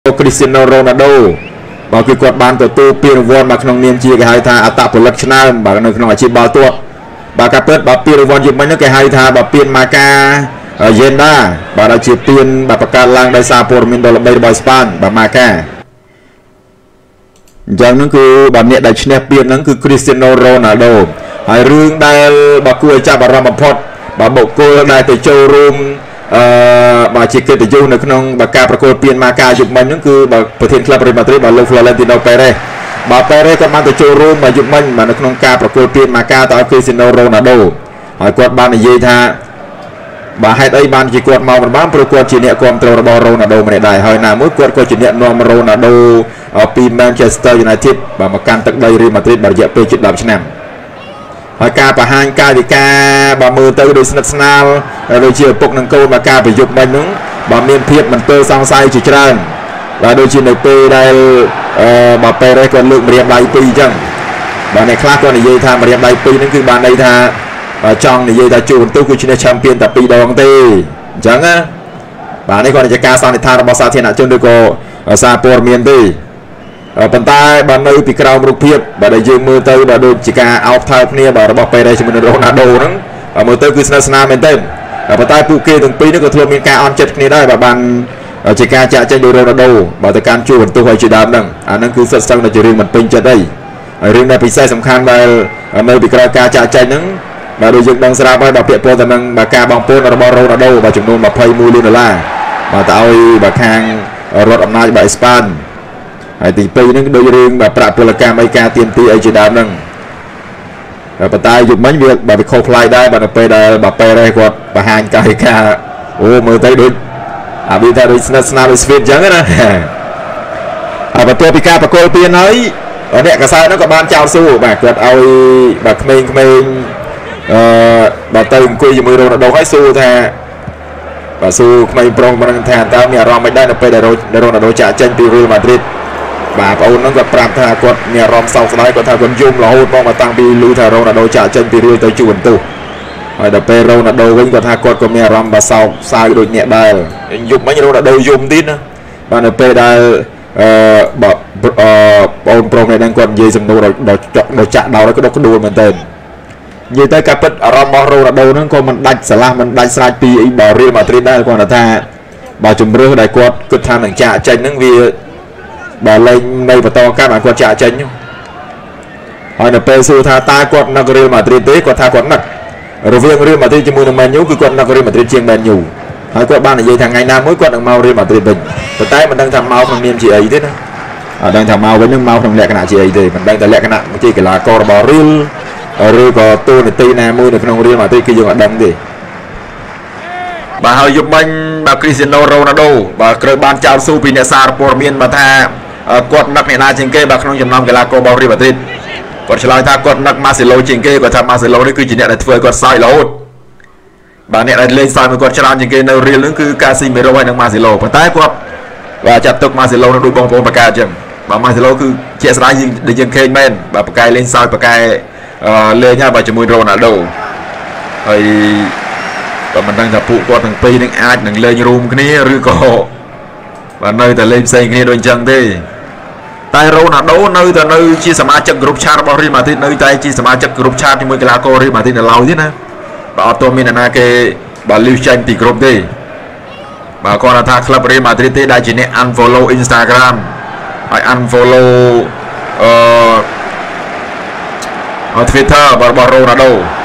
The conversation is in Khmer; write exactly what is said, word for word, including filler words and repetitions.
Cristiano Ronaldo បើគឺគាត់បានទទួលពានរង្វាន់មកក្នុងនាមជាគេហៅថាអត្តពលិកឆ្នាំបាទនៅក្នុងអាជីពបាល់ទាត់បាទការពិតបើពានរង្វាន់យុមិញនោះគេហៅថាបើពានម៉ាកាយេនដាបាទដែលជាពានបាទបង្កើតឡើងដោយសារព័ត៌មានដ៏ល្បីរបស់ស្ប៉ាញបាទម៉ាកាអញ្ចឹងហ្នឹងគឺបាទអ្នកដែលឈ្នះពានហ្នឹងគឺ Cristiano Ronaldo ហើយរឿងដែលបាទគួរឲ្យចាប់អារម្មណ៍បំផុតបាទបុគ្គលដែលទៅចូលរួមអឺបាទជាកិត្តិយសនៅក្នុងបាទការប្រកួតពានម៉ាកាយុគមិញហ្នឹងគឺបាទប្រធានក្លឹបរ៉េម៉ាឌ្រីតបាទលោក Florentino Perez បាទ Perez គាត់បានទៅចូលរួមបាទយុគមិញបាទនៅក្នុងការប្រកួតពានម៉ាកាតើ Cristiano Ronaldo ហើយគាត់បាននិយាយថាបាទហេតុអីបានជាគាត់មកមិនបានព្រោះគាត់ជាអ្នកគ្រប់គ្រងរបស់ Ronaldo ម្នាក់ដែរហើយណាមួយគាត់ក៏ជាអ្នកនាំ Ronaldo ពី Manchester United បាទមកកាន់ទឹកដី Real Madrid បាទរយៈពេលជិតដប់ឆ្នាំហើយការបង្ហាញកាយវិការបាទមើលទៅដូចស្និទ្ធស្នាលដូចជាឪពុកនិងកូនមកការប្រយុទ្ធមិញហ្នឹងបាទមានភាពមិនទើសង្ស័យជាច្រើនបាទដូចជានៅពេលដែលអឺបាទ Perez គាត់លើកម្រាមដៃពីរអញ្ចឹងបាទអ្នកខ្លះគាត់និយាយថាម្រាមដៃពីរហ្នឹងគឺបានន័យថាចង់និយាយថាជួបបន្ទុកគឺឈ្នះ Champion តែពីរដងទេអញ្ចឹងណាបាទនេះគាត់ជាការសន្និដ្ឋានរបស់សាធារណជនឬក៏សារព័ត៌មានទេប៉ុន្តែបើនៅពីក្រោមរូបភាពបើដែលយើងមើលទៅដល់ដូចជាការអោបថើបគ្នាបាទរបស់ Perez ជាមួយនឹង Ronaldo ហ្នឹងមើលទៅគឺស្និទ្ធស្នាលមែនទែនប៉ុន្តែពួកគេទាំងពីរនេះក៏ធ្លាប់មានការអន់ចិត្តគ្នាដែរបាទបានជាការចាក់ចែងដោយ Ronaldo បាទទៅកាន់ជួបបន្ទុកឲ្យជាដើមហ្នឹងអាហ្នឹងគឺសិតស្ទឹងតែជារឿងមិនពេញចិត្តអីហើយរឿងដែលពិសេសសំខាន់ដែលនៅពីក្រោយការចាក់ចែងហ្នឹងបាទដូចយើងដឹងស្រាប់ហើយបាទពាក់ព័ន្ធទៅនឹងបាទការបងប្អូនរបស់ Ronaldo បាទចំនួនยี่สิบមួយលានដុល្លារបាទទៅឲ្យបាទខាងរដ្ឋអំណាចបាទអេស្ប៉ាញហើយទីពីរហ្នឹងដូចរឿងបាទប្រាក់ពលកម្មអីការទៀមទីអីជាដើមហ្នឹងប៉ុន្តែយុគមិញវាបាទវាខុសប្លែកដែរបាទនៅពេលដែលបាទ Perez គាត់បង្ហាញកាយវិការអូមើលទៅដូចអាវាថាដូចស្និទ្ធស្នាលដូចស្វីតអញ្ចឹងណាហើយបន្ទាប់ពីការប្រកួតពានហើយអ្នកកសែតហ្នឹងក៏បានចោទសួរបាទគាត់ឲ្យបាទក្មេងៗអឺបាទទៅអង្គុយជាមួយ Ronaldo ហើយសួរថាបាទសួរក្មេងប្រុសមិនដឹងថាតើមានអារម្មណ៍មិនដែរនៅពេលដែល Ronaldo ចាក់ចេញពី Real Madrid បាទបងអូនហ្នឹងគាត់ប្រាប់ថាគាត់មានអារម្មណ៍សោកស្ដាយគាត់ថាគាត់យំរហូតមកមកតាំងពីឮថា Ronaldo ចាក់ចេញពី Real ទៅជួបបន្ទុះហើយដល់ពេល Ronaldo វិញគាត់ថាគាត់ក៏មានអារម្មណ៍បាទសោកសៅដូចអ្នកដែរយប់មិញ Ronaldo យំទៀតណាបាទនៅពេលដែលអឺបាទបងអូនប្រុសនេះហ្នឹងគាត់និយាយសំណួរដល់ដល់ចាក់ដោលក៏ដុកក្ដួលមែនតើនិយាយទៅការពិតអារម្មណ៍របស់ Ronaldo ហ្នឹងក៏មិនដាច់ស្រឡះមិនដាច់ស្រេចពីអីបាទ Real Madrid ដែរគាត់ថាបាទជំរឿសដែលគាត់គិតថានឹងចាក់ចេញហ្នឹងវាបាទលេងនៅបន្តកម្មឲ្យគាត់ចាក់ចេញហើយនៅពេលសួរថាតើគាត់នឹក Real Madrid ទេគាត់ថាគាត់នឹករវាង Real Madrid ជាមួយនឹង Man U គឺគាត់នឹក Real Madrid ជាង Man U ហើយគាត់បាននិយាយថាថ្ងៃណាមួយគាត់នឹងមក Real Madrid វិញប៉ុន្តែមិនដឹងថាមកក្នុងនាមជាអីទេណាអត់ដឹងថាមកវិញនឹងមកក្នុងលក្ខណៈជាអីទេមិនដឹងតែលក្ខណៈជាកីឡាកររបស់ Real ឬក៏តួនាទីណាមួយនៅក្នុង Real Madrid គឺយើងអត់ដឹងទេបាទហើយយប់មិញបាទ Cristiano Ronaldo បាទត្រូវបានចោទសួរពីអ្នកសារព័ត៌មានបាទថាគាត់នឹកអ្នកណាជាងគេបាទក្នុងចំណោមកីឡាកររបស់ Real Madrid គាត់ឆ្លើយថាគាត់នឹក Marcelo ជាងគេគាត់ថា Marcelo នេះគឺជាអ្នកដែលធ្វើឲ្យគាត់សើចរហូតបាទអ្នកដែលលេងសើចមួយគាត់ច្រើនជាងគេនៅ Real ហ្នឹងគឺ Casemiro ហើយនិង Marcelo ប៉ុន្តែគាត់បាទចាត់ទុក Marcelo នឹងដូចបងប្អូនបកកែអញ្ចឹងបាទ Marcelo គឺជាក់ស្ដែងយើងយើងឃើញមែនបាទបកកែលេងសើចបកកែលេងហើយបាទជាមួយ Ronaldo ហើយបាទមិនដឹងថាពួកគាត់ទាំងពីរនឹងអាចនឹងលេងរួមគ្នាឬក៏បាទនៅតែលេងផ្សេងគ្នាដូចអញ្ចឹងទេតែ Ronaldo នៅតែនៅជាសមាជិកក្រុមឆាតរបស់ Real Madrid នៅតែជាសមាជិកក្រុមឆាតជាមួយកីឡាករ Real Madrid នៅឡើយទេណាបាទអត់ទាន់មានអ្នកណាគេបាទលីវចេញពីក្រុមទេបាទគាត់ថាក្លឹប Real Madrid ទេដែលជាអ្នក unfollow Instagram ហើយ unfollow អឺ Twitter របស់ Ronaldo